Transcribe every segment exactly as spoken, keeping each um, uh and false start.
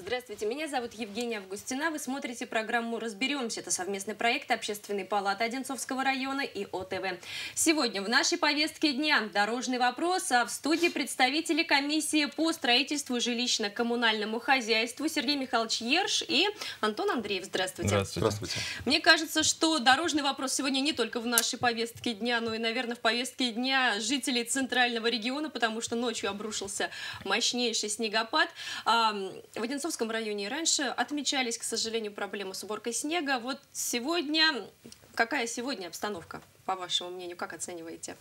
Здравствуйте, меня зовут Евгения Августина. Вы смотрите программу «Разберемся». Это совместный проект Общественной палаты Одинцовского района и О Тэ Вэ. Сегодня в нашей повестке дня дорожный вопрос, а в студии представители комиссии по строительству и жилищно-коммунальному хозяйству Сергей Михайлович Ерш и Антон Андреев. Здравствуйте. Здравствуйте. Здравствуйте. Мне кажется, что дорожный вопрос сегодня не только в нашей повестке дня, но и, наверное, в повестке дня жителей Центрального региона, потому что ночью обрушился мощнейший снегопад. В Одинцовском районе раньше отмечались, к сожалению, проблемы с уборкой снега. Вот сегодня, какая сегодня обстановка, по вашему мнению, как оцениваете?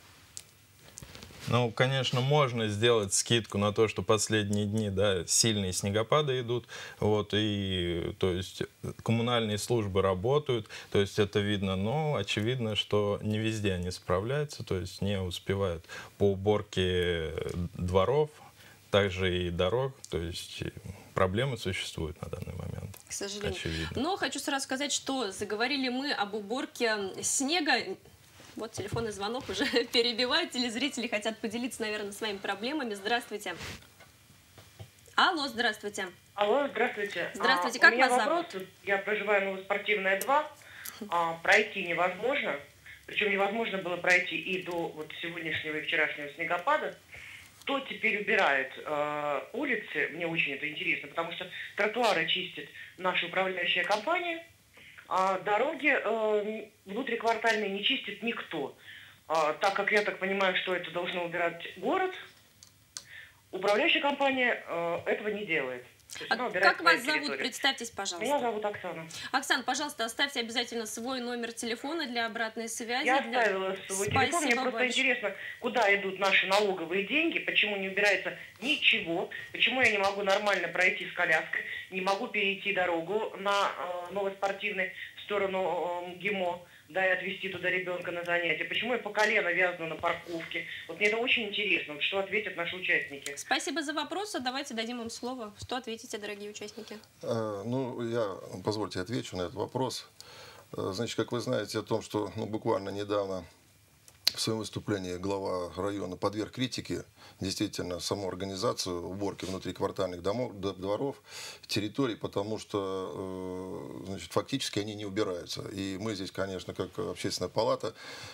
Ну, конечно, можно сделать скидку на то, что последние дни, да, сильные снегопады идут, вот, и, то есть, коммунальные службы работают, то есть, это видно, но очевидно, что не везде они справляются, то есть, не успевают по уборке дворов, также и дорог, то есть, проблемы существуют на данный момент. К сожалению. Очевидно. Но хочу сразу сказать, что заговорили мы об уборке снега. Вот телефонный звонок уже перебивает. Телезрители хотят поделиться, наверное, своими проблемами. Здравствуйте. Алло, здравствуйте. Алло, здравствуйте. Здравствуйте, а, как у меня вас вопрос. зовут? Я проживаю на Новоспортивная два. А, пройти невозможно. Причем невозможно было пройти и до вот сегодняшнего и вчерашнего снегопада. Кто теперь убирает э, улицы? Мне очень это интересно, потому что тротуары чистит наша управляющая компания, а дороги э, внутриквартальные не чистит никто. А, так как я так понимаю, что это должно убирать город, управляющая компания э, этого не делает. А как вас зовут? Представьтесь, пожалуйста. Меня зовут Оксана. Оксана, пожалуйста, оставьте обязательно свой номер телефона для обратной связи. Я для... оставила свой Спасибо телефон. Мне просто большое. интересно, куда идут наши налоговые деньги, почему не убирается ничего, почему я не могу нормально пройти с коляской, не могу перейти дорогу на э, Новоспортивной в сторону э, ГИМО, да, и отвезти туда ребенка на занятия. Почему я по колено вязану на парковке? Вот мне это очень интересно, вот что ответят наши участники. Спасибо за вопрос. Давайте дадим им слово. Что ответите, дорогие участники? А, ну, я, позвольте, отвечу на этот вопрос. Значит, как вы знаете о том, что ну, буквально недавно в своем выступлении глава района подверг критике действительно саму организацию уборки внутриквартальных домов, дворов, территорий, потому что значит, фактически они не убираются. И мы здесь, конечно, как общественная палата,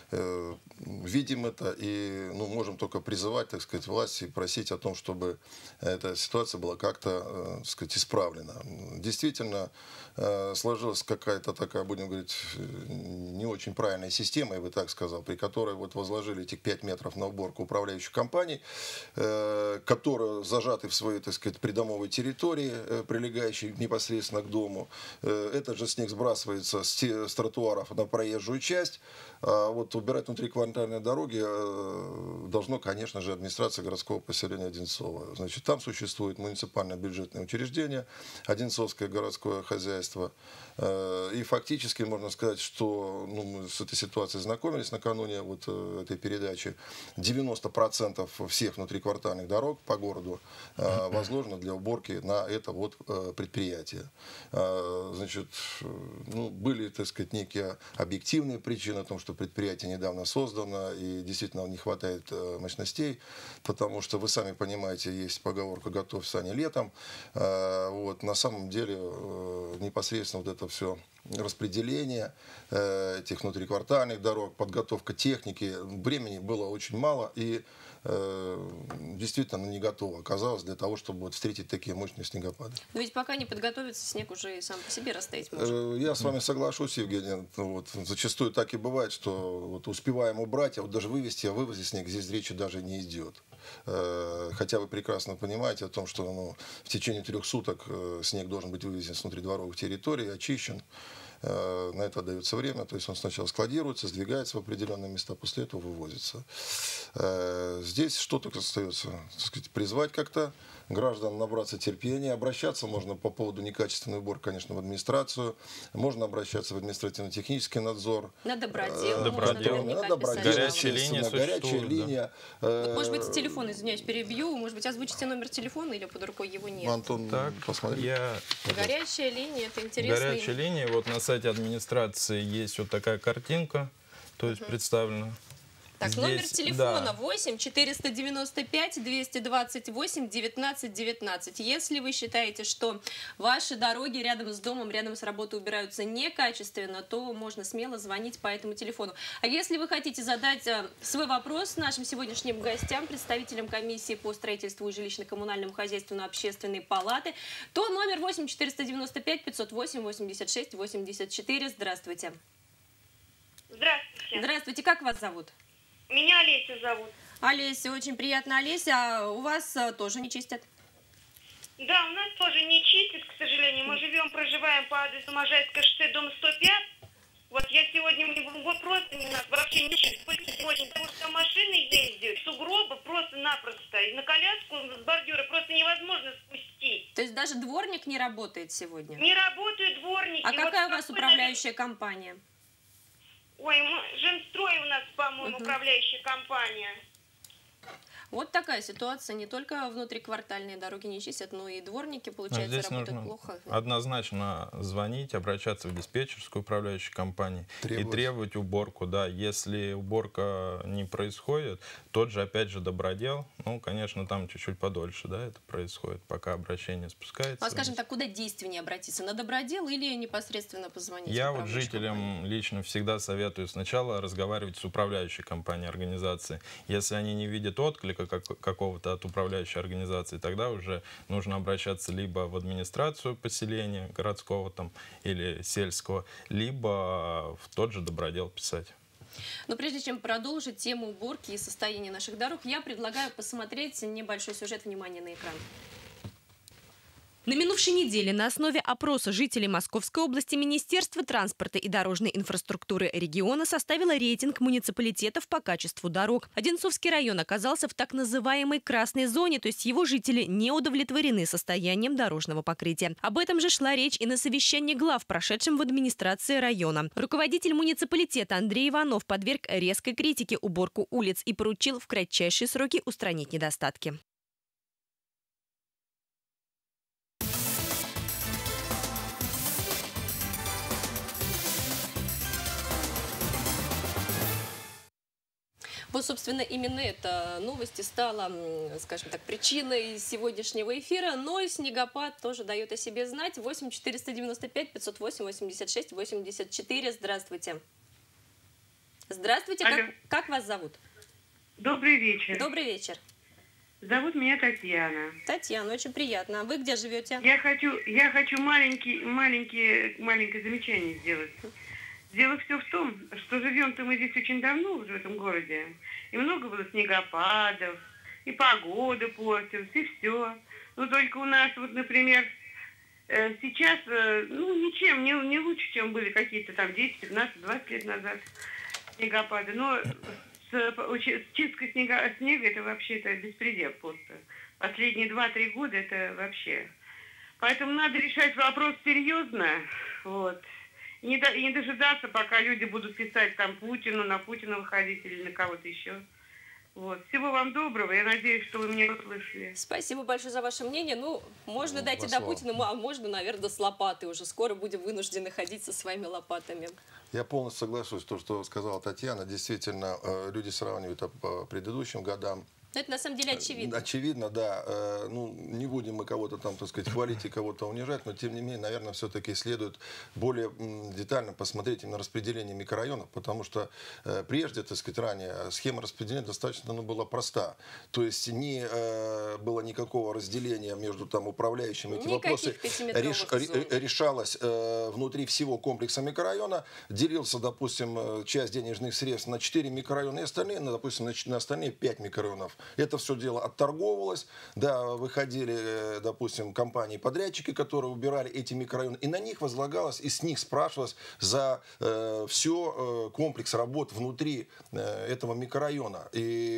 видим это и ну, можем только призывать, так сказать, власти, просить о том, чтобы эта ситуация была как-то, так сказать, исправлена. Действительно, сложилась какая-то такая, будем говорить, не очень правильная система, я бы так сказал, при которой вот возложили этих пять метров на уборку управляющих компаний, э, которые зажаты в своей, так сказать, придомовой территории, э, прилегающей непосредственно к дому. Э, этот же снег сбрасывается с, те, с тротуаров на проезжую часть. А вот убирать внутриквартальные дороги э, должно, конечно же, администрация городского поселения Одинцово. Значит, там существует муниципальное бюджетное учреждение, Одинцовское городское хозяйство. Э, и фактически можно сказать, что ну, мы с этой ситуацией знакомились накануне вот, э, этой передачи. девяносто процентов всех внутриквартальных дорог по городу э, возложено для уборки на это вот э, предприятие. Э, значит, ну, были, так сказать, некие объективные причины о том, что предприятие недавно создано и действительно не хватает э, мощностей, потому что вы сами понимаете, есть поговорка «готовь сани летом». Э, вот, на самом деле э, непосредственно вот это все распределение э, этих внутриквартальных дорог, подготовка техники, времени было очень мало и э, действительно не готово оказалось для того, чтобы вот встретить такие мощные снегопады. Но ведь пока не подготовиться, снег уже и сам по себе растаять может. Э, я с вами соглашусь, Евгений. Вот, зачастую так и бывает, что вот, успеваем убрать, а вот даже вывести, о вывозе снег здесь речи даже не идет. Хотя вы прекрасно понимаете о том, что ну, в течение трех суток снег должен быть вывезен с внутридворовых территорий, очищен. На это дается время, то есть он сначала складируется, сдвигается в определенные места, после этого вывозится. Здесь что только остается, так сказать, призвать как-то граждан набраться терпения. Обращаться можно по поводу некачественной уборки, конечно, в администрацию. Можно обращаться в административно-технический надзор. На добродел. Добродел. Можно На добродел. Горячая линия Горячая линия. Вот, может быть, телефон, извиняюсь, перебью. Может быть, озвучите номер телефона или под рукой его нет? Антон, Так, посмотри. я... Горячая линия, это интересно. Горячая линия. Вот на сайте администрации есть вот такая картинка, то есть uh-huh. представлена. Так, Здесь, номер телефона да. восемь четыреста девяносто пять двести двадцать восемь девятнадцать девятнадцать. Если вы считаете, что ваши дороги рядом с домом, рядом с работой убираются некачественно, то можно смело звонить по этому телефону. А если вы хотите задать свой вопрос нашим сегодняшним гостям, представителям комиссии по строительству и жилищно-коммунальному хозяйству на общественной палаты, то номер восемь четыреста девяносто пять пятьсот восемь восемьдесят шесть восемьдесят четыре. Здравствуйте. Здравствуйте. Здравствуйте, как вас зовут? Меня Олеся зовут. Олеся, очень приятно, Олеся. У вас а, тоже не чистят? Да, у нас тоже не чистят, к сожалению. Мы живем, проживаем по адресу Можайское шоссе, дом сто пять. Вот я сегодня, вот просто не нас вообще не чистят. Очень, потому что машины ездят, сугробы просто-напросто. И на коляску с бордюра просто невозможно спустить. То есть даже дворник не работает сегодня? Не работают дворники. А какая вот у вас какой, управляющая компания? Ой, мы, Женстрой у нас, по-моему, Угу. управляющая компания. Вот такая ситуация. Не только внутриквартальные дороги не чистят, но и дворники, получается, Здесь работают нужно плохо. однозначно звонить, обращаться в диспетчерскую управляющую компанию Требовать. и требовать уборку. Да, если уборка не происходит, тот же, опять же, добродел, ну, конечно, там чуть-чуть подольше, да, это происходит, пока обращение спускается. А скажем так, куда действеннее обратиться? На добродел или непосредственно позвонить? Я в вот управляющую жителям компанию? лично всегда советую сначала разговаривать с управляющей компанией, организацией. Если они не видят отклика как- какого-то от управляющей организации, тогда уже нужно обращаться либо в администрацию поселения городского там или сельского, либо в тот же добродел писать. Но прежде чем продолжить тему уборки и состояния наших дорог, я предлагаю посмотреть небольшой сюжет. Внимание на экран. На минувшей неделе на основе опроса жителей Московской области Министерство транспорта и дорожной инфраструктуры региона составило рейтинг муниципалитетов по качеству дорог. Одинцовский район оказался в так называемой красной зоне, то есть его жители не удовлетворены состоянием дорожного покрытия. Об этом же шла речь и на совещании глав, прошедшем в администрации района. Руководитель муниципалитета Андрей Иванов подверг резкой критике уборку улиц и поручил в кратчайшие сроки устранить недостатки. Вот, собственно, именно эта новость и стала, скажем так, причиной сегодняшнего эфира. Но и снегопад тоже дает о себе знать. восемь четыреста девяносто пять пятьсот восемь восемьдесят шесть восемьдесят четыре. Здравствуйте. Здравствуйте. Как, как вас зовут? Добрый вечер. Добрый вечер. Зовут меня Татьяна. Татьяна, очень приятно. А вы где живете? Я хочу, я хочу маленький, маленький, маленькое замечание сделать. Дело все в том, что живем-то мы здесь очень давно уже в этом городе. И много было снегопадов, и погода портилась, и все. Но только у нас, вот, например, сейчас, ну, ничем не, не лучше, чем были какие-то там десять, пятнадцать, двадцать лет назад снегопады. Но с, с чисткой снега, снега это вообще это беспредел просто. Последние два-три года это вообще. Поэтому надо решать вопрос серьезно, вот. И не, до, и не дожидаться, пока люди будут писать там Путину, на Путина выходить или на кого-то еще. Вот. Всего вам доброго. Я надеюсь, что вы меня услышали. Спасибо большое за ваше мнение. Ну, можно Ну, дойти до Путина, а можно, наверное, с лопатой уже. Скоро будем вынуждены ходить со своими лопатами. Я полностью соглашусь с тем, что сказала Татьяна. Действительно, люди сравнивают по предыдущим годам. Но это на самом деле очевидно. Очевидно, да. Ну, не будем мы кого-то там, так сказать, хвалить и кого-то унижать, но тем не менее, наверное, все-таки следует более детально посмотреть на распределение микрорайонов, потому что прежде, так сказать, ранее схема распределения достаточно ну, была проста. То есть не было никакого разделения между там управляющими. Эти вопросы реш, решалось внутри всего комплекса микрорайона. Делился, допустим, часть денежных средств на четыре микрорайона и остальные, ну, допустим, на остальные пять микрорайонов. Это все дело отторговывалось, да, выходили, допустим, компании-подрядчики, которые убирали эти микрорайоны, и на них возлагалось, и с них спрашивалось за э, все э, комплекс работ внутри э, этого микрорайона.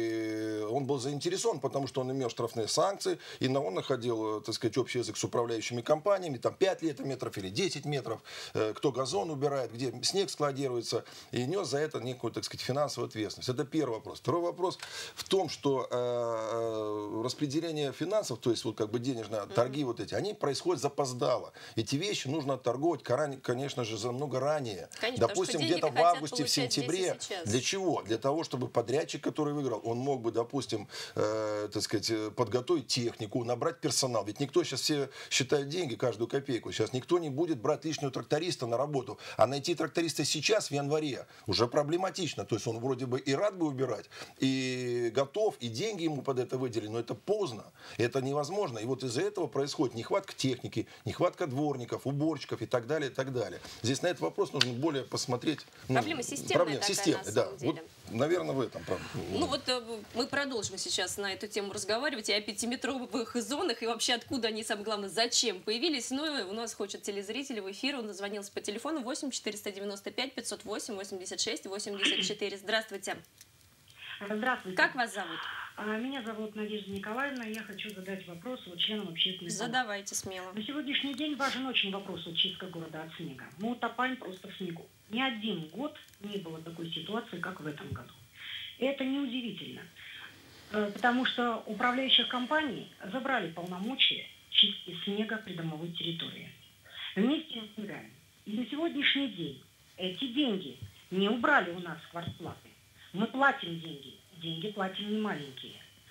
И он был заинтересован, потому что он имел штрафные санкции, и он находил, так сказать, общий язык с управляющими компаниями, там пять метров или десять метров, э, кто газон убирает, где снег складируется, и нес за это некую, так сказать, финансовую ответственность. Это первый вопрос. Второй вопрос в том, что э, распределение финансов, то есть вот как бы денежные торги вот эти, они происходят запоздало. Эти вещи нужно отторговать, конечно же, за много ранее. Конечно, допустим, где-то в августе, в сентябре. Для чего? Для того, чтобы подрядчик, который выиграл, он мог бы, допустим, э, так сказать, подготовить технику, набрать персонал. Ведь никто сейчас все считает деньги, каждую копейку. Сейчас никто не будет брать лишнего тракториста на работу. А найти тракториста сейчас, в январе, уже проблематично. То есть он вроде бы и рад бы убирать, и готов, и деньги ему под это выделили, но это поздно. Это невозможно. И вот из-за этого происходит нехватка техники, нехватка дворников, уборщиков и так далее, и так далее. Здесь на этот вопрос нужно более посмотреть. Проблема ну, системная проблема, такая, системная, на да. самом деле. Вот, наверное, в этом проблема. Ну вот э, мы продолжим сейчас на эту тему разговаривать и о пятиметровых зонах, и вообще откуда они, самое главное, зачем появились. Ну и у нас хочет телезритель в эфир, он дозвонился по телефону восемь четыреста девяносто пять пятьсот восемь восемьдесят шесть восемьдесят четыре. Здравствуйте. Здравствуйте. Как вас зовут? Меня зовут Надежда Николаевна. Я хочу задать вопрос членам общественной палаты. Задавайте смело. На сегодняшний день важен очень вопрос очистка города от снега. Мы утопаем просто в снегу. Ни один год не было такой ситуации, как в этом году. И это неудивительно, потому что управляющих компаний забрали полномочия чистки снега придомовой территории. Вместе с деньгами. И на сегодняшний день эти деньги не убрали у нас с квартплаты. Мы платим деньги. Деньги платим не маленькие.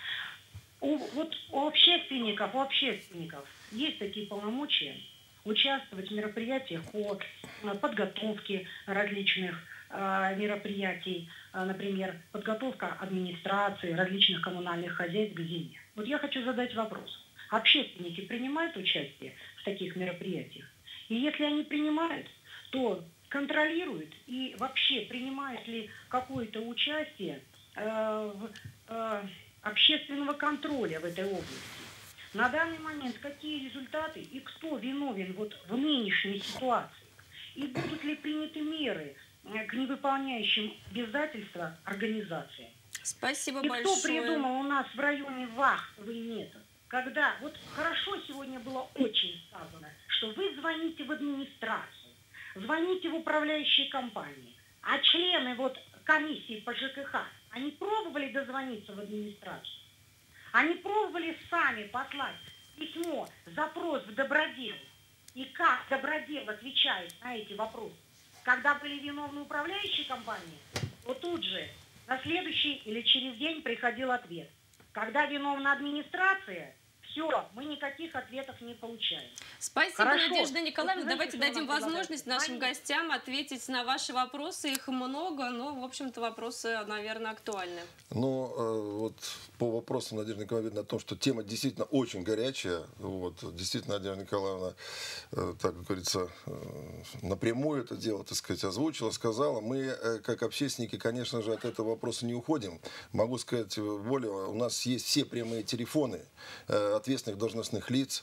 У, вот у общественников, у общественников есть такие полномочия участвовать в мероприятиях по подготовке различных э, мероприятий, э, например, подготовка администрации, различных коммунальных хозяйств к зиме. Вот я хочу задать вопрос. Общественники принимают участие в таких мероприятиях? И если они принимают, то контролируют и вообще принимают ли какое-то участие э, в э, общественного контроля в этой области? На данный момент какие результаты и кто виновен вот в нынешней ситуации? И будут ли приняты меры к невыполняющим обязательства организации? Спасибо и большое. Кто придумал у нас в районе вахтовый метод? Когда, вот хорошо сегодня было очень сказано, что вы звоните в администрацию, звоните в управляющие компании, а члены вот комиссии по ЖКХ, они пробовали дозвониться в администрацию? Они пробовали сами послать письмо, запрос в Добродел? И как Добродел отвечает на эти вопросы? Когда были виновны управляющие компании, вот тут же на следующий или через день приходил ответ. Когда виновна администрация, все, мы никаких ответов не получаем. Спасибо, Хорошо. Надежда Николаевна. Вот Давайте знаете, дадим возможность нашим Звоните. гостям ответить на ваши вопросы. Их много, но, в общем-то, вопросы, наверное, актуальны. Ну, э, вот по вопросу Надежды Николаевны о том, что тема действительно очень горячая. Вот, действительно, Надежда Николаевна, э, так говорится, э, напрямую это дело, так сказать, озвучила, сказала. Мы, э, как общественники, конечно же, от этого вопроса не уходим. Могу сказать более, у нас есть все прямые телефоны э, ответственных должностных лиц,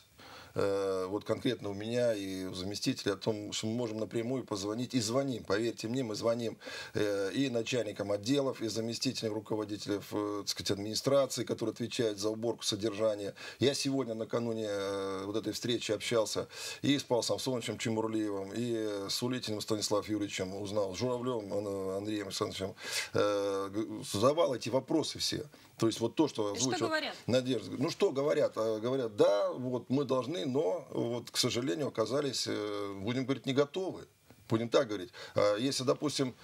вот конкретно у меня и у заместителя, о том, что мы можем напрямую позвонить и звоним. Поверьте мне, мы звоним и начальникам отделов, и заместителям руководителей, так сказать, администрации, которые отвечают за уборку содержания. Я сегодня накануне вот этой встречи общался и с Павлом Самсоновичем Чемурлиевым, и с Улитиным Станиславом Юрьевичем, узнал, с Журавлевым Андреем Александровичем. Задавал эти вопросы все. То есть вот то, что озвучивает что говорят? Надежда. Ну что говорят? Говорят, да, вот мы должны, но вот, к сожалению, оказались, будем говорить, не готовы. Будем так говорить. Если, допустим,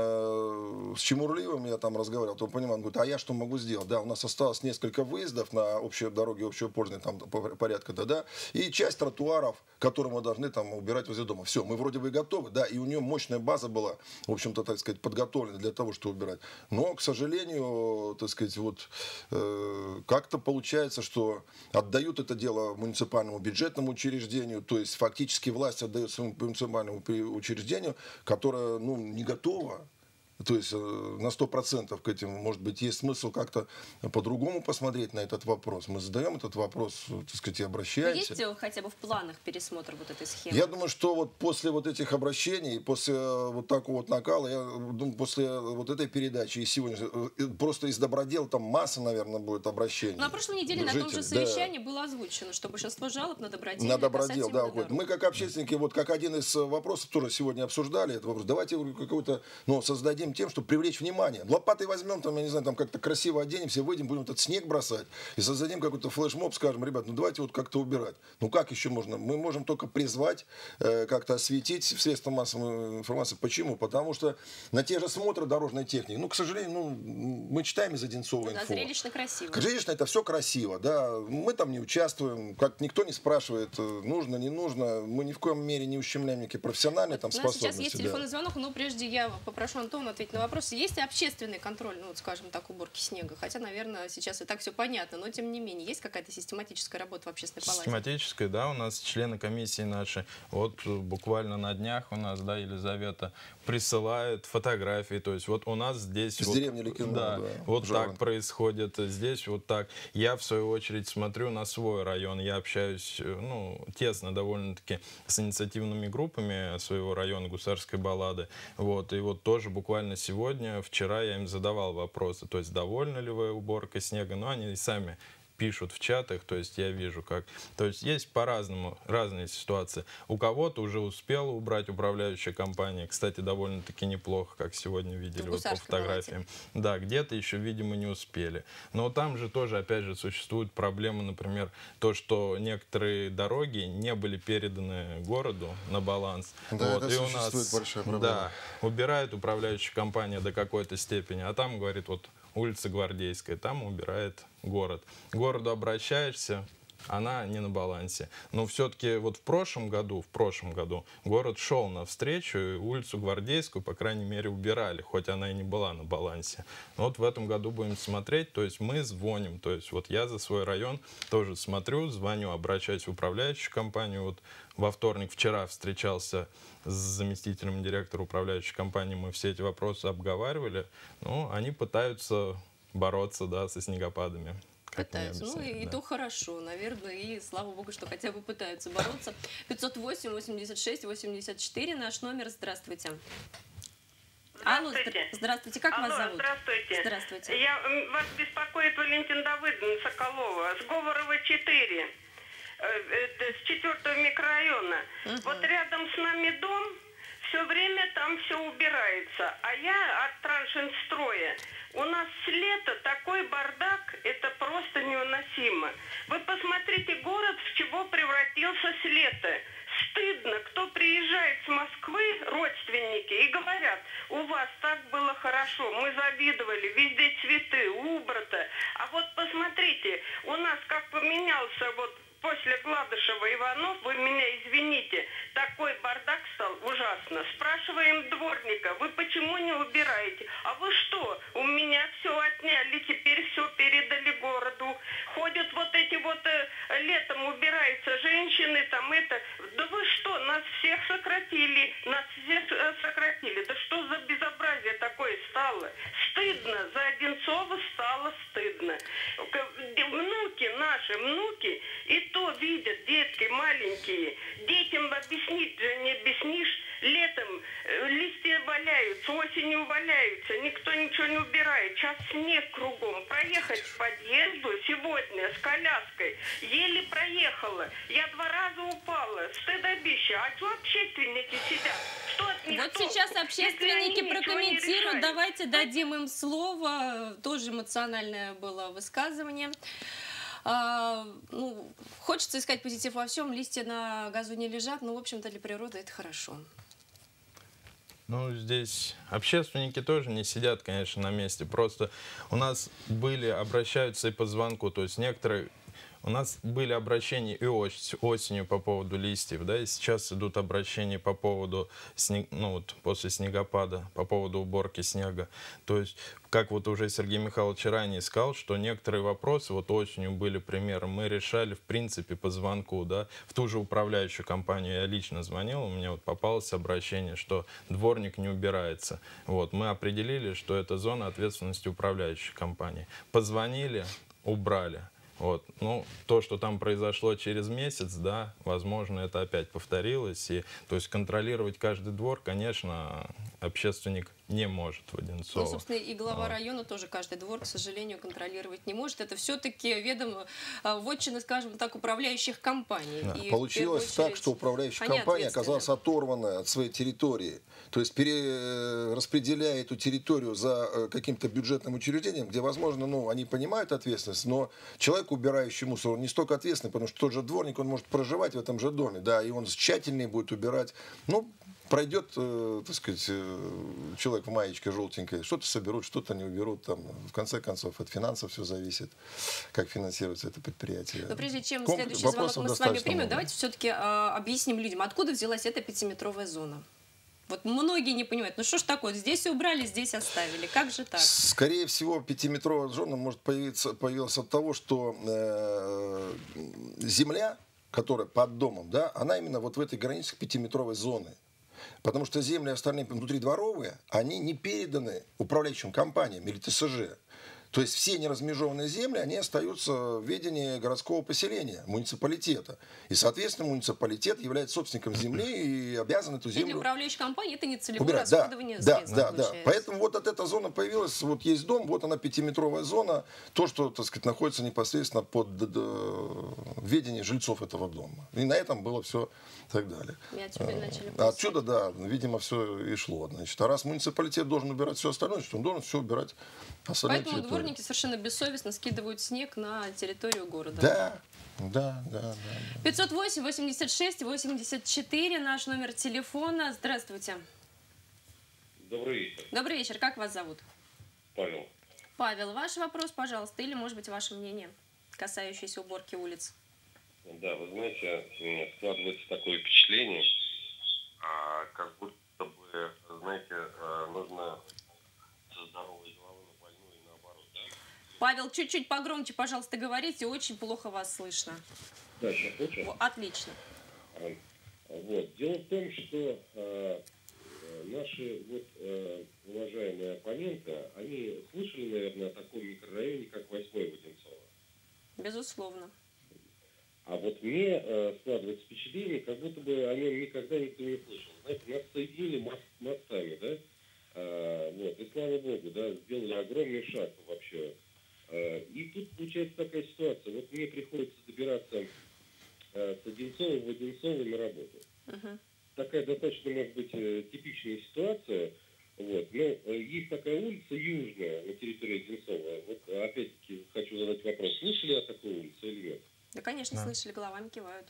с Чемурлиевым я там разговаривал, то он понимал, он говорит, а я что могу сделать? Да, у нас осталось несколько выездов на общие дороги общего пользования, там порядка, да, да, и часть тротуаров, которые мы должны там убирать возле дома. Все, мы вроде бы готовы, да, и у нее мощная база была, в общем-то, так сказать, подготовлена для того, чтобы убирать. Но, к сожалению, так сказать, вот э, как-то получается, что отдают это дело муниципальному бюджетному учреждению, то есть фактически власть отдает своему муниципальному учреждению, которое, ну, не готово. То есть на сто процентов к этим, может быть, есть смысл как-то по-другому посмотреть на этот вопрос. Мы задаем этот вопрос, так сказать, и обращаемся. Есть хотя бы в планах пересмотр вот этой схемы? Я думаю, что вот после вот этих обращений, после вот такого вот накала, я думаю, после вот этой передачи и сегодня, просто из Добродела там масса, наверное, будет обращений. На прошлой неделе Жителей, на том же совещании да. было озвучено, что большинство жалоб на Добродел. На Добродел, да. Вот. Мы как общественники, вот как один из вопросов тоже сегодня обсуждали этот вопрос. Давайте какой-то, ну, создадим целью тем, чтобы привлечь внимание. Лопатой возьмем, там, я не знаю, там как-то красиво оденемся, выйдем, будем этот снег бросать и создадим какой-то флешмоб, скажем, ребят, ну давайте вот как-то убирать. Ну как еще можно? Мы можем только призвать, э, как-то осветить в средства массовой информации. Почему? Потому что на те же смотры дорожной техники, ну, к сожалению, ну, мы читаем из Одинцова Да, инфо. зрелищно красиво. Конечно, это все красиво, да. Мы там не участвуем, как никто не спрашивает, нужно, не нужно. Мы ни в коем мере не ущемляем никакие профессиональные там У нас способности. сейчас есть да. телефонный звонок, но прежде я попрошу Антона ответить на вопрос. Есть ли общественный контроль, ну, вот, скажем так, уборки снега? Хотя, наверное, сейчас и так все понятно, но тем не менее, есть какая-то систематическая работа в общественной палате? Систематическая, да, у нас члены комиссии наши, вот буквально на днях у нас, да, Елизавета присылает фотографии, то есть вот у нас здесь... С вот, деревни Ликино, да, да, вот Жаворонок. так происходит, здесь вот так. Я, в свою очередь, смотрю на свой район, я общаюсь, ну, тесно довольно-таки с инициативными группами своего района Гусарской баллады, вот, и вот тоже буквально сегодня, вчера я им задавал вопросы, то есть довольны ли вы уборкой снега, но они и сами пишут в чатах, то есть я вижу как. То есть есть по-разному, разные ситуации. У кого-то уже успела убрать управляющая компания, кстати, довольно-таки неплохо, как сегодня видели вот по фотографиям. Да, где-то еще, видимо, не успели. Но там же тоже, опять же, существует проблема, например, то, что некоторые дороги не были переданы городу на баланс. Да, вот, это и у существует нас, большая проблема. да, убирает управляющая компания до какой-то степени, а там, говорит, вот улица Гвардейская, там убирает город. К городу обращаешься, она не на балансе. Но все-таки вот в прошлом году, в прошлом году город шел навстречу, и улицу Гвардейскую, по крайней мере, убирали, хоть она и не была на балансе. Но вот в этом году будем смотреть, то есть мы звоним, то есть вот я за свой район тоже смотрю, звоню, обращаюсь в управляющую компанию. Вот во вторник, вчера встречался с заместителем директора управляющей компании, мы все эти вопросы обговаривали. Ну, они пытаются бороться, да, со снегопадами. Пытаются. Ну, и, да. и то хорошо, наверное, и слава богу, что хотя бы пытаются бороться. пятьсот восемь восемьдесят шесть восемьдесят четыре, наш номер. Здравствуйте. Здравствуйте. Алло, здравствуйте. Как Алло, вас зовут? Здравствуйте. Здравствуйте. Я, вас беспокоит Валентин Давыдовна Соколова с Говорова четыре, с четвертого микрорайона. Угу. Вот рядом с нами дом, все время там все убирается. А я от Траншинстроя. У нас с лета такой бардак, это просто невыносимо. Вы посмотрите, город в чего превратился с лета. Стыдно, кто приезжает с Москвы, родственники, и говорят, у вас так было хорошо, мы завидовали, везде цветы, убрато. А вот посмотрите, у нас как поменялся вот после Гладышева Иванов, вы меня извините, такой бардак стал ужасно. Спрашиваем дворника, вы почему не убираете? А вы что, у меня все отняли, теперь все передали городу. Ходят вот эти вот, э, летом убираются женщины, там это. Да вы что, нас всех сократили, нас всех э, сократили. Да что за безобразие такое стало? Стыдно, за Одинцова стало стыдно. Внуки наши, внуки, и то видят, детки маленькие. Детям объяснить же не объяснишь. Летом э, листья валяются, осенью валяются, никто ничего не убирает. Сейчас снег кругом. Проехать к подъезду сегодня с коляской еле проехала. Я два раза упала. Стыдобище. А что общественники сидят? Что от них Вот толку, сейчас общественники прокомментируют. Давайте да? дадим им слово. Тоже эмоциональное было высказывание. А, ну, хочется искать позитив во всем. Листья на газоне лежат, но, в общем-то, для природы это хорошо. Ну, здесь общественники тоже не сидят, конечно, на месте. Просто у нас были, обращаются и по звонку. То есть некоторые... У нас были обращения и осенью по поводу листьев, да, и сейчас идут обращения по поводу, снег, ну вот после снегопада, по поводу уборки снега. То есть, как вот уже Сергей Михайлович ранее сказал, что некоторые вопросы, вот осенью были примером, мы решали, в принципе, по звонку, да, в ту же управляющую компанию я лично звонил, у меня вот попалось обращение, что дворник не убирается. Вот, мы определили, что это зона ответственности управляющей компании. Позвонили, убрали. Вот. Ну, то, что там произошло через месяц, да, возможно, это опять повторилось. И, то есть контролировать каждый двор, конечно, общественник не может в Одинцово. Ну, собственно, и глава А. района тоже каждый двор, к сожалению, контролировать не может. Это все-таки ведомо а, вотчина, скажем так, управляющих компаний. Да. И Получилось в первую так, очередь что управляющая они компания ответственны. оказалась оторвана от своей территории. То есть перераспределяя эту территорию за э, каким-то бюджетным учреждением, где, возможно, ну, они понимают ответственность, но человек, убирающий мусор, он не столько ответственный, потому что тот же дворник, он может проживать в этом же доме, да, и он тщательнее будет убирать. Ну, пройдет, э, так сказать, э, человек в маечке желтенькой, что-то соберут, что-то не уберут. Там, в конце концов, от финансов все зависит, как финансируется это предприятие. Но прежде чем Комп- следующий звонок вопросов мы с вами достаточно примем, много. давайте все-таки а, объясним людям, откуда взялась эта пятиметровая зона. Вот многие не понимают, ну что ж такое, здесь убрали, здесь оставили, как же так? Скорее всего, пятиметровая зона может появиться, появилась от того, что э, земля, которая под домом, да, она именно вот в этой границах пятиметровой зоны. Потому что земли остальные внутридворовые, они не переданы управляющим компаниям или Т С Ж. То есть все неразмежованные земли, они остаются в ведении городского поселения, муниципалитета. И, соответственно, муниципалитет является собственником земли и обязан эту Для землю управляющей компании это не целевое убирать. Да, расходование да, средств, да, да. получается. Поэтому вот от этой зоны появилась, вот есть дом, вот она пятиметровая зона, то, что, так сказать, находится непосредственно под д- д- ведением жильцов этого дома. И на этом было все и так далее. И отсюда и начали А отсюда, да, видимо, все и шло. Значит. А раз муниципалитет должен убирать все остальное, значит, он должен все убирать остальную Поэтому территорию. дворники совершенно бессовестно скидывают снег на территорию города. Да, да, да, да. пятьсот восемь восемьдесят шесть восемьдесят четыре, наш номер телефона. Здравствуйте. Добрый вечер, Добрый вечер, как вас зовут? Павел. Павел, ваш вопрос, пожалуйста, или, может быть, ваше мнение, касающееся уборки улиц. Да, вы знаете, у меня складывается такое впечатление, а, как будто бы, знаете, а, нужно со здоровой головы на больную и наоборот, да? Павел, чуть-чуть погромче, пожалуйста, говорите, очень плохо вас слышно. Да, сейчас лучше? О, отлично. А, Вот. Дело в том, что а, наши вот, а, уважаемые оппоненты, они слышали, наверное, о таком микрорайоне, как восьмой Воденцово. Безусловно. А вот мне э, складывается впечатление, как будто бы о нем никогда никто не слышал. Знаете, нас соединили мост, мостами, да? А, вот, и слава богу, да, сделали огромный шаг вообще. А, и тут получается такая ситуация. Вот мне приходится добираться а, с Одинцова в Одинцово на работу. Угу. Такая достаточно, может быть, э, типичная ситуация. Вот. Но э, есть такая улица Южная на территории Одинцова. Вот опять-таки хочу задать вопрос. Слышали о такой улице или нет? Да, конечно, Да. слышали, головами кивают.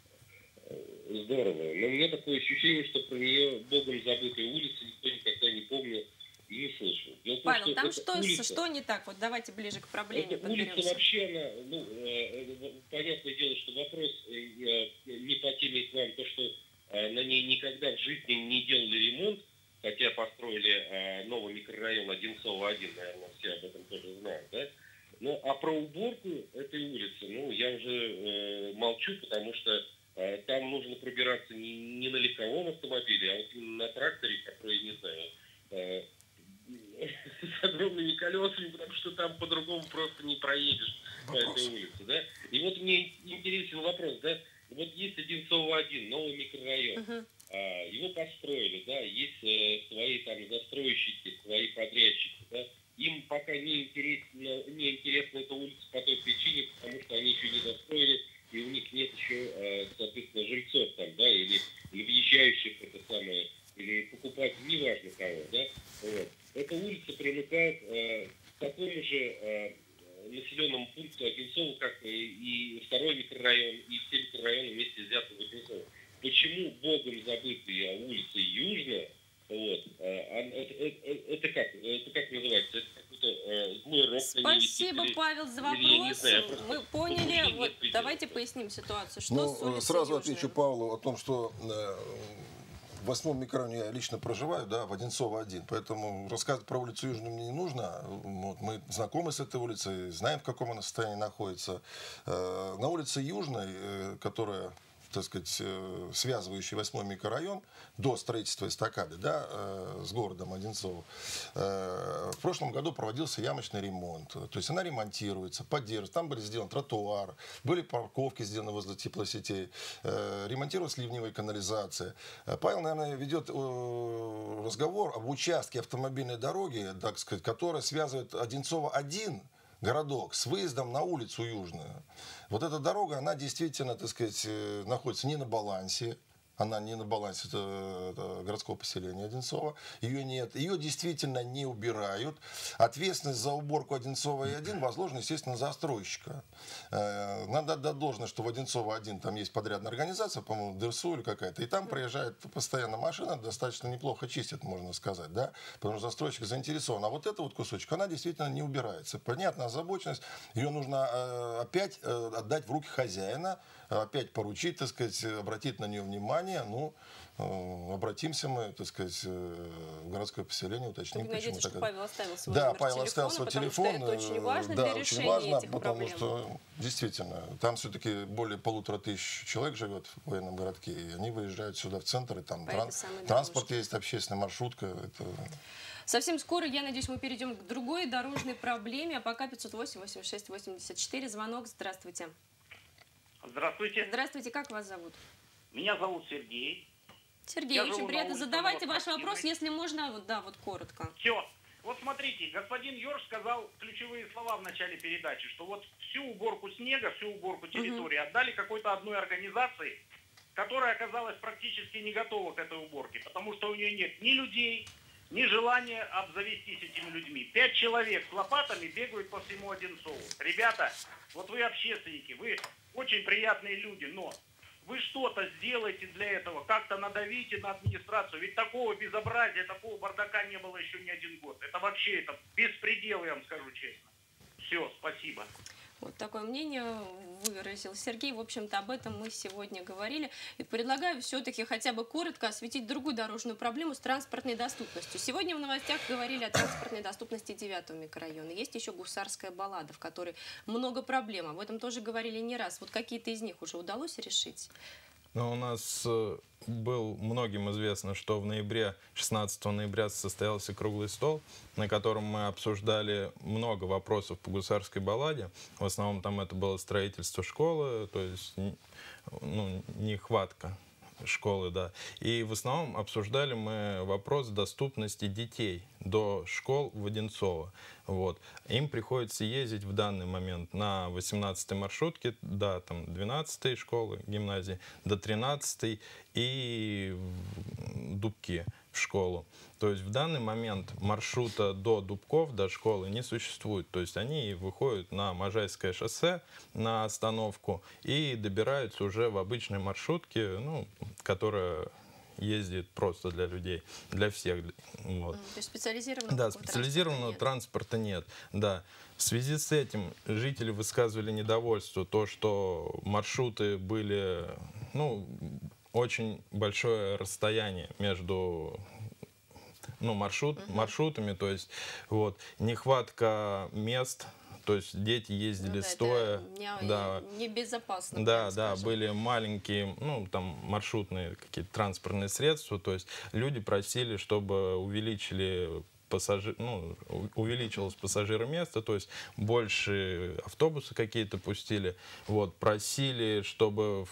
Здорово. Но у меня такое ощущение, что про нее богом забытая улица никто никогда не помнил и не слышал. Дело в том, Павел, там эта что, улица, что не так? Вот давайте ближе к проблеме эта улица подберемся. вообще, она, ну, э, э, понятное дело, что вопрос э, э, не по теме к вам, то, что э, на ней никогда в жизни не делали ремонт, хотя построили э, новый микрорайон Одинцово один, наверное, все об этом тоже знают, да? Ну, а про уборку этой улицы, ну, я уже э, молчу, потому что э, там нужно пробираться не, не на легковом автомобиле, а вот именно на тракторе, который, не знаю, э, с огромными колесами, потому что там по-другому просто не проедешь по этой улице, да? И вот мне интересен вопрос, да? Вот есть Одинцово один, новый микрорайон, Угу. а, его построили, да, есть э, свои там застройщики, свои подрядчики, да? Им пока не интересна, не интересна эта улица по той причине, потому что они еще не достроили, и у них нет еще, соответственно, жильцов там, да, или, или въезжающих, это самое, или покупателей, неважно кого, да. Вот. Эта улица примыкает э, к такому же э, населенному пункту Одинцово, как и, и второй микрорайон, и все микрорайоны вместе взяты в Одинцово. Почему богом забытая улица Южная? Вот. Это, это, это как? Это как называется? Это какой-то э, злой рок. Спасибо, или, Павел, за или, я не вопрос. знаю, просто Мы поняли. нет Вот предела. давайте поясним ситуацию. Что Ну, с улицей сразу Южной? отвечу Павлу о том, что э, в восьмом микрорайоне я лично проживаю, да, в Одинцово один, поэтому рассказывать про улицу Южную мне не нужно. Вот, мы знакомы с этой улицей, знаем, в каком она состоянии находится. Э, на улице Южной, э, которая так сказать, связывающий восьмой микрорайон до строительства эстакады, да, с городом Одинцово, в прошлом году проводился ямочный ремонт. То есть она ремонтируется, поддерживается. Там были сделаны тротуары, были парковки сделаны возле теплосетей, ремонтировалась ливневая канализация. Павел, наверное, ведет разговор об участке автомобильной дороги, так сказать, которая связывает Одинцово один городок с выездом на улицу Южную. Вот эта дорога, она действительно, так сказать, находится не на балансе. Она не на балансе это, это городского поселения Одинцово. Ее нет. Ее действительно не убирают. Ответственность за уборку Одинцова и один возложена, естественно, на застройщика. Э, надо отдать должное, что в Одинцово один там есть подрядная организация, по-моему, ДРСУ или какая-то. И там проезжает постоянно машина, достаточно неплохо чистят, можно сказать, да? Потому что застройщик заинтересован. А вот эта вот кусочек, она действительно не убирается. Понятно, озабоченность. Ее нужно э, опять э, отдать в руки хозяина, опять поручить, так сказать, обратить на нее внимание. Ну, э, обратимся мы, так сказать, э, в городское поселение, уточним, Вы почему надеетесь, так. что Павел оставил свой да, номер Павел телефона, оставил свой потому телефон. что это очень важно да, для очень решения важно, этих потому проблем. что действительно там все-таки более полутора тысяч человек живет в военном городке, и они выезжают сюда в центр, и там тран транспорт дорожке. Есть, общественная маршрутка. Это... Совсем скоро, я надеюсь, мы перейдем к другой дорожной проблеме, а пока пятьсот восемь восемьдесят шесть восемьдесят четыре, звонок, здравствуйте. Здравствуйте. Здравствуйте, как вас зовут? Меня зовут Сергей. Сергей, Я очень приятно. улице, Задавайте ваш активной. вопрос, если можно, вот, да, вот коротко. Все. Вот смотрите, господин Йорш сказал ключевые слова в начале передачи, что вот всю уборку снега, всю уборку территории угу. отдали какой-то одной организации, которая оказалась практически не готова к этой уборке, потому что у нее нет ни людей, ни желания обзавестись этими людьми. Пять человек с лопатами бегают по всему Одинцову. Ребята, вот вы общественники, вы очень приятные люди, но вы что-то сделаете для этого, как-то надавите на администрацию. Ведь такого безобразия, такого бардака не было еще не один год. Это вообще это беспредел, я вам скажу честно. Все, спасибо. Вот такое мнение выразил Сергей. В общем-то, об этом мы сегодня говорили. И предлагаю все-таки хотя бы коротко осветить другую дорожную проблему с транспортной доступностью. Сегодня в новостях говорили о транспортной доступности девятого микрорайона. Есть еще Гусарская баллада, в которой много проблем. Об этом тоже говорили не раз. Вот какие-то из них уже удалось решить? Но у нас был многим известно, что в ноябре, шестнадцатого ноября состоялся круглый стол, на котором мы обсуждали много вопросов по Гусарской балладе. В основном там это было строительство школы, то есть ну, нехватка школы, да. И в основном обсуждали мы вопрос доступности детей до школ в Одинцово. Вот. Им приходится ездить в данный момент на восемнадцатой маршрутке до там, двенадцатой школы, гимназии, до тринадцатой и Дубки в школу. То есть в данный момент маршрута до Дубков, до школы не существует. То есть они выходят на Можайское шоссе, на остановку и добираются уже в обычной маршрутке, ну, которая ездит просто для людей, для всех. Вот. То есть специализированного Да, специализированного транспорта нет. транспорта нет. Да. В связи с этим жители высказывали недовольство, то, что маршруты были, ну, очень большое расстояние между ну, маршрут, uh-huh. маршрутами, то есть вот, нехватка мест, то есть дети ездили ну, да, стоя. Не, да, небезопасно. Да, да, были маленькие, ну, там, маршрутные какие-то транспортные средства, то есть люди просили, чтобы увеличили пассажир, ну, увеличилось пассажироместо, то есть больше автобусы какие-то пустили. Вот, просили, чтобы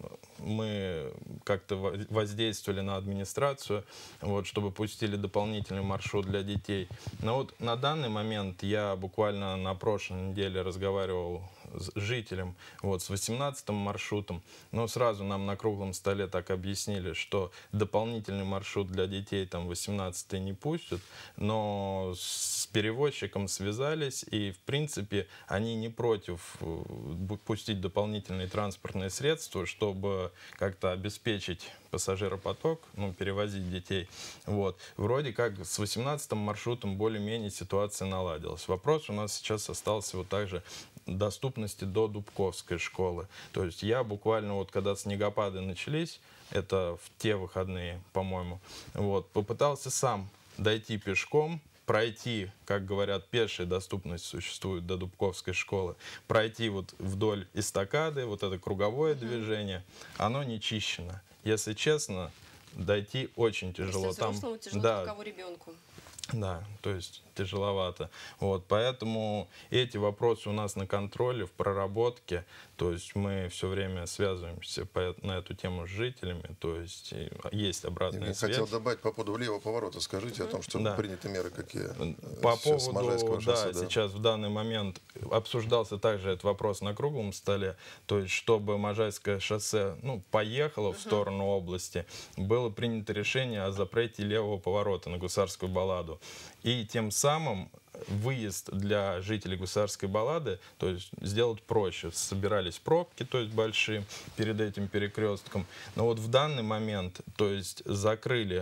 мы как-то воздействовали на администрацию, вот, чтобы пустили дополнительный маршрут для детей. Но вот на данный момент я буквально на прошлой неделе разговаривал с жителем вот, с восемнадцатым маршрутом, но сразу нам на круглом столе так объяснили, что дополнительный маршрут для детей там восемнадцатый не пустят, но с перевозчиком связались, и в принципе они не против пустить дополнительные транспортные средства, чтобы как-то обеспечить пассажиропоток, ну, перевозить детей. Вот. Вроде как с восемнадцатым маршрутом более-менее ситуация наладилась. Вопрос у нас сейчас остался вот также доступности до Дубковской школы. То есть я буквально вот когда снегопады начались, это в те выходные, по-моему, вот, попытался сам дойти пешком пройти, как говорят, пешая доступность существует до Дубковской школы, пройти вот вдоль эстакады, вот это круговое uh-huh. движение, оно не чищено. Если честно, дойти очень тяжело. Если взрослому там, тяжело, да, то кого ребенку. Да, то есть тяжеловато. Вот, поэтому эти вопросы у нас на контроле, в проработке. То есть мы все время связываемся по, на эту тему с жителями. То есть есть обратная Я связь. хотел добавить по поводу левого поворота. Скажите mm-hmm. о том, что да. приняты меры какие. По поводу, Можайского шоссе, да, да, сейчас в данный момент обсуждался также этот вопрос на круглом столе. То есть, чтобы Можайское шоссе ну, поехало mm-hmm. в сторону области, было принято решение о запрете левого поворота на Гусарскую балладу. И тем самым выезд для жителей Гусарской баллады, то есть сделать проще. Собирались пробки, то есть большие, перед этим перекрестком. Но вот в данный момент, то есть закрыли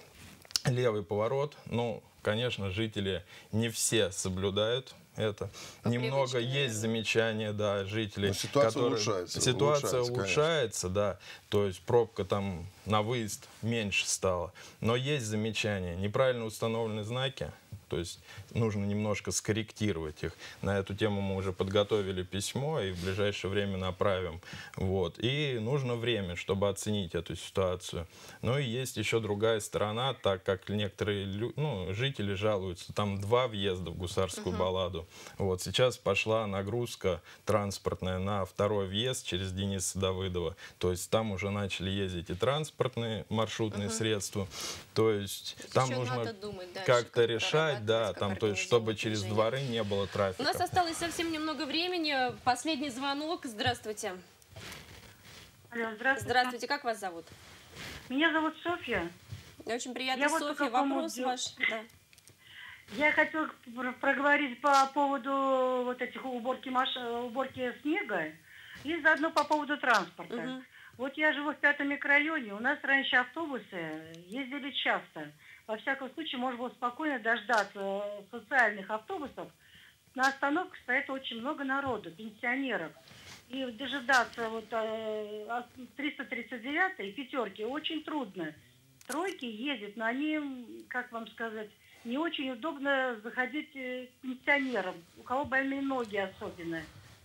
левый поворот. Ну, конечно, жители не все соблюдают это. По Немного привычке, есть наверное. замечания, да, жителей. Но ситуация которые... улучшается. Ситуация улучшается, улучшается, да. То есть пробка там на выезд меньше стала. Но есть замечания. Неправильно установлены знаки. То есть нужно немножко скорректировать их. На эту тему мы уже подготовили письмо и в ближайшее время направим. Вот. И нужно время, чтобы оценить эту ситуацию. Ну и есть еще другая сторона, так как некоторые ну, жители жалуются. Там два въезда в Гусарскую uh-huh. балладу. Вот. Сейчас пошла нагрузка транспортная на второй въезд через Дениса Давыдова. То есть там уже начали ездить и транспортные маршрутные uh-huh. средства. То есть еще там нужно как-то решать. Да, там, то есть, чтобы через дворы не было трафика. У нас осталось совсем немного времени. Последний звонок. Здравствуйте. Алло, здравствуйте. Здравствуйте. Как вас зовут? Меня зовут Софья. Очень приятно, Я Софья. Вот Вопрос поводу... ваш. Да. Я хотела проговорить по поводу вот этих уборки, маш... уборки снега и заодно по поводу транспорта. Угу. Вот я живу в пятом микрорайоне. У нас раньше автобусы ездили часто. Во всяком случае, можно было спокойно дождаться социальных автобусов. На остановках стоит очень много народу, пенсионеров. И дожидаться вот триста тридцать девятой и пятерки очень трудно. Тройки ездят, но они, как вам сказать, не очень удобно заходить пенсионерам, у кого больные ноги особенно.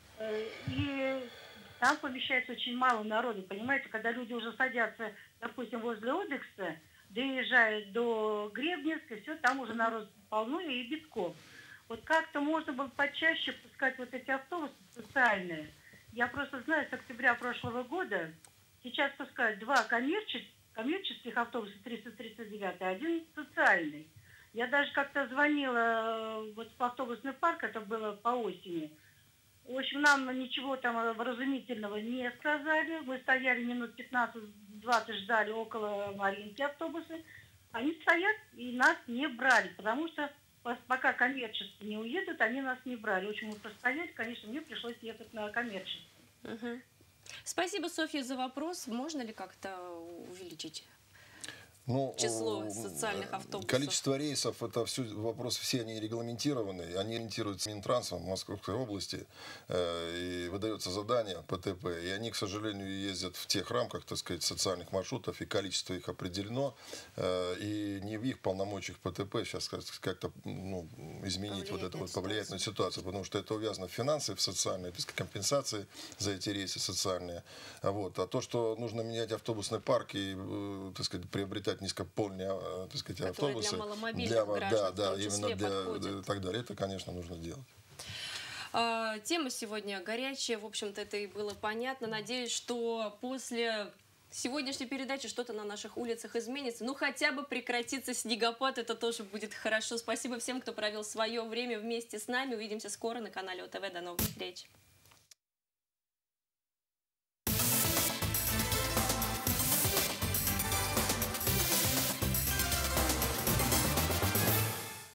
И там помещается очень мало народу, понимаете, когда люди уже садятся, допустим, возле Одекса, доезжают до Гребневска, все, там уже народ полно и битком. Вот как-то можно было почаще пускать вот эти автобусы социальные. Я просто знаю, с октября прошлого года сейчас пускают два коммерческих, коммерческих автобуса триста тридцать девять, а один социальный. Я даже как-то звонила вот в автобусный парк, это было по осени. В общем, нам ничего там вразумительного не сказали. Мы стояли минут пятнадцать-двадцать, ждали около Маринки автобусы. Они стоят и нас не брали, потому что пока коммерческие не уедут, они нас не брали. В общем, мы простояли, конечно, мне пришлось ехать на коммерческий. Угу. Спасибо, Софья, за вопрос. Можно ли как-то увеличить Ну, число социальных автобусов? Количество рейсов, это все вопросы, все они регламентированы, они ориентируются Минтрансом в Московской области, э, и выдается задание ПТП, и они, к сожалению, ездят в тех рамках, так сказать, социальных маршрутов, и количество их определено, э, и не в их полномочиях ПТП сейчас как-то ну, изменить повлиять вот это вот, повлиять на ситуацию, потому что это увязано в финансы, в социальные, так сказать, компенсации за эти рейсы социальные. Вот. А то, что нужно менять автобусный парк и, э, так сказать, приобретать низкополные, так сказать, автобусы для маломобильных для, граждан, да, да, именно для и так далее. Это, конечно, нужно делать. А, тема сегодня горячая, в общем-то, это и было понятно. Надеюсь, что после сегодняшней передачи что-то на наших улицах изменится. Ну, хотя бы прекратится снегопад, это тоже будет хорошо. Спасибо всем, кто провел свое время вместе с нами. Увидимся скоро на канале ОТВ. До новых встреч.